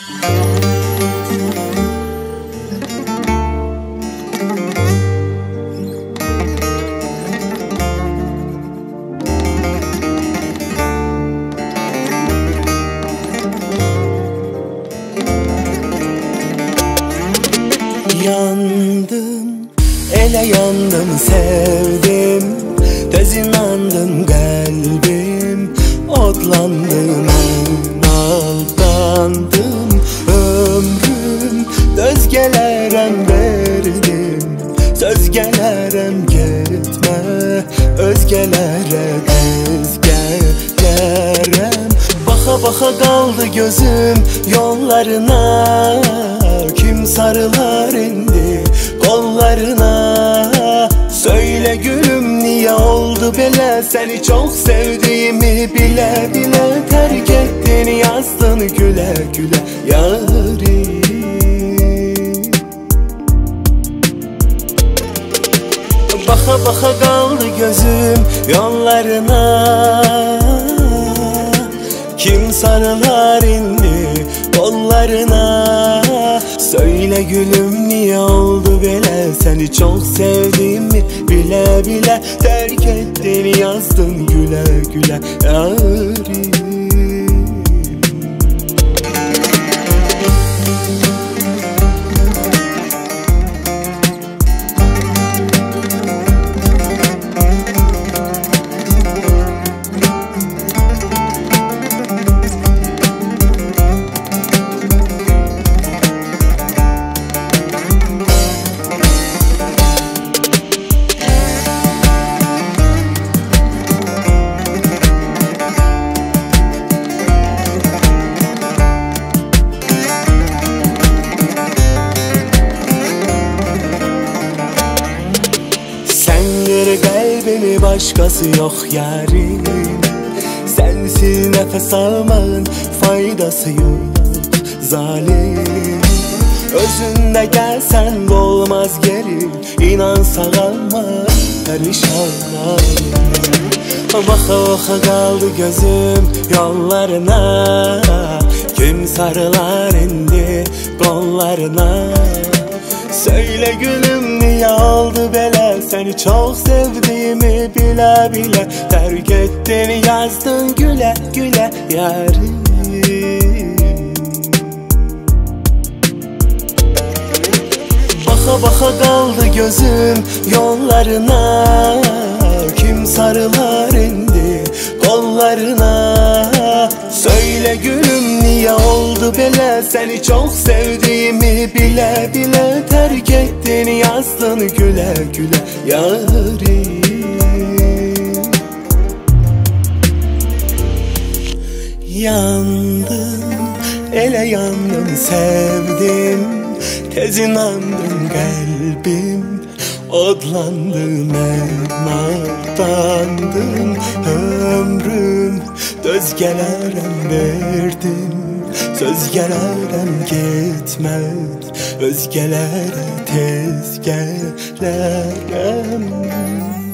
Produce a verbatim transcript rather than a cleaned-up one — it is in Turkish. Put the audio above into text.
Yandım, ele yandım, sevdim. Tez inandım kalbim, odlandım, aldandım. Ömrüm özgelerem verdim, sözgelerem gitme. Özgelere özgelerem. Baka baka kaldı gözüm yollarına. Kim sarılar indi kollarına? Söyle gülüm niye oldu böyle? Seni çok sevdiğimi bile bile terk ettin, yazdın güle güle yarim. Baka baka kaldı gözüm yollarına. Kim sarılar indi kollarına? Söyle gülüm niye oldu böyle? Seni çok sevdiğimi bile bile terk ettin, yazdın güle güle yarim. Kalbimi başkası yok yarim. Sensiz nefes almanın faydası yok zalim. Özünde gelsen olmaz geri, İnan sağalma perişanlar. Baka baka kaldı gözüm yollarına. Kim sarılar indi kollarına? Söyle gülüm niye oldu böyle? Seni çok sevdiğimi bile bile terk ettin, yazdın güle güle yarim. Baka baka kaldı gözüm yollarına. Kim sarılar indi kollarına? Söyle gülüm niye oldu böyle? Seni çok sevdiğimi bile bile terk ettin, yazdın güle güle yarim. Yandım, ele yandım, sevdim. Tez inandım kalbim, odlandım, aldandım. Ömrüm özgelerem verdim, sözgelerem gitmez. Özgelere tez gelerem.